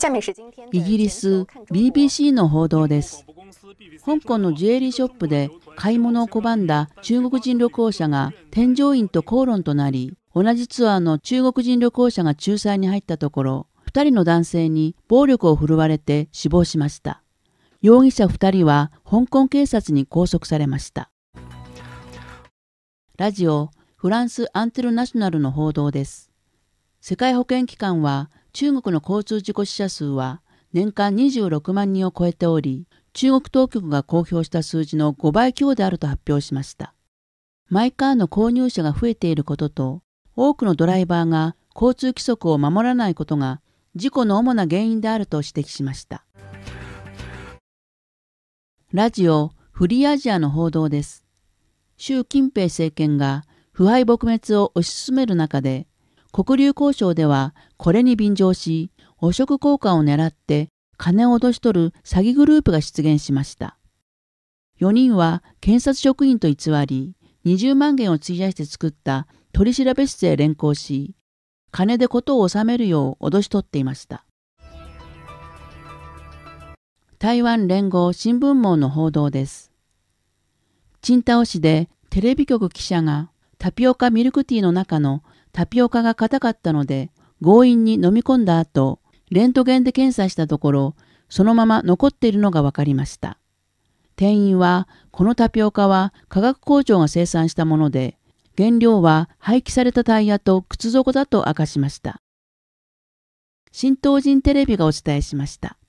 イギリス BBC の報道です。香港のジュエリーショップで買い物を拒んだ中国人旅行者が添乗員と口論となり、同じツアーの中国人旅行者が仲裁に入ったところ、2人の男性に暴力を振るわれて死亡しました。容疑者2人は香港警察に拘束されました。ラジオフランスアンテルナショナルの報道です。世界保健機関は中国の交通事故死者数は年間26万人を超えており、中国当局が公表した数字の5倍強であると発表しました。マイカーの購入者が増えていることと、多くのドライバーが交通規則を守らないことが事故の主な原因であると指摘しました。ラジオフリーアジアの報道です。習近平政権が腐敗撲滅を推し進める中で、黒竜江省ではこれに便乗し、汚職交換を狙って金を脅し取る詐欺グループが出現しました。4人は検察職員と偽り、20万元を費やして作った取調室へ連行し、金で事を収めるよう脅し取っていました。台湾連合新聞網の報道です。青島市でテレビ局記者がタピオカミルクティーの中のタピオカが硬かったので強引に飲み込んだ後、レントゲンで検査したところ、そのまま残っているのが分かりました。店員は、このタピオカは化学工場が生産したもので、原料は廃棄されたタイヤと靴底だと明かしました。新東人テレビがお伝えしました。